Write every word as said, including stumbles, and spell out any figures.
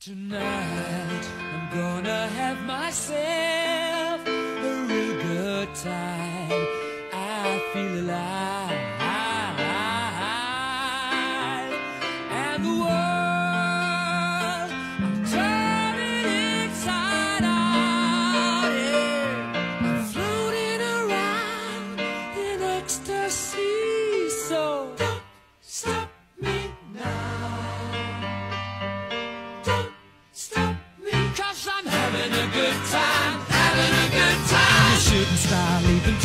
Tonight, I'm gonna have myself a real good time. I feel alive, and the world, I'm turning inside out, yeah. I'm floating around in ecstasy, so don't stop me now. Stop me, 'cause I'm having a good time, having a good time. You shouldn't stop leaving